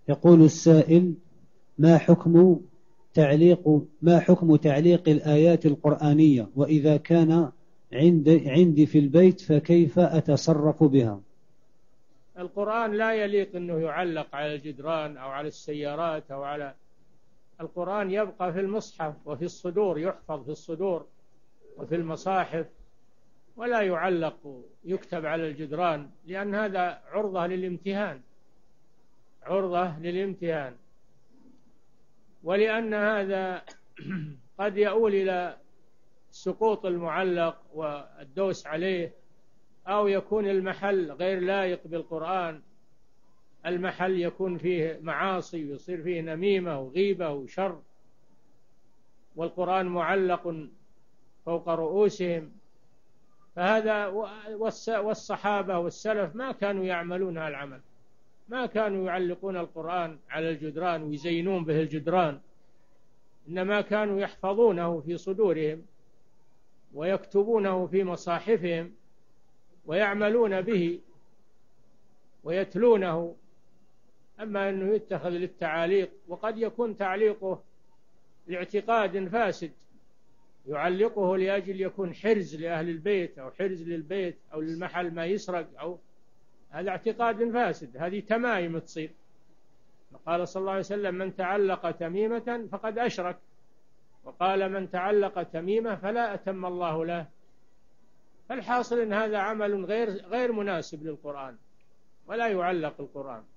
يقول السائل: ما حكم تعليق الآيات القرآنية، وإذا كان عندي في البيت فكيف أتصرف بها؟ القرآن لا يليق أنه يعلق على الجدران أو على السيارات القرآن يبقى في المصحف وفي الصدور، يحفظ في الصدور وفي المصاحف، ولا يعلق يكتب على الجدران، لأن هذا عرضة للامتهان، ولأن هذا قد يؤول إلى سقوط المعلق والدوس عليه، أو يكون المحل غير لائق بالقرآن، المحل يكون فيه معاصي ويصير فيه نميمة وغيبة وشر، والقرآن معلق فوق رؤوسهم. فهذا والصحابة والسلف ما كانوا يعملون هذا العمل، ما كانوا يعلقون القرآن على الجدران ويزينون به الجدران، إنما كانوا يحفظونه في صدورهم ويكتبونه في مصاحفهم ويعملون به ويتلونه. أما أنه يتخذ للتعاليق، وقد يكون تعليقه لاعتقاد فاسد، يعلقه لأجل يكون حرز لأهل البيت أو حرز للبيت أو للمحل ما يسرق، أو هذا اعتقاد فاسد، هذه تمايم تصير. قال صلى الله عليه وسلم: من تعلق تميمة فقد أشرك، وقال: من تعلق تميمة فلا أتم الله له. فالحاصل أن هذا عمل غير مناسب للقرآن، ولا يعلق القرآن.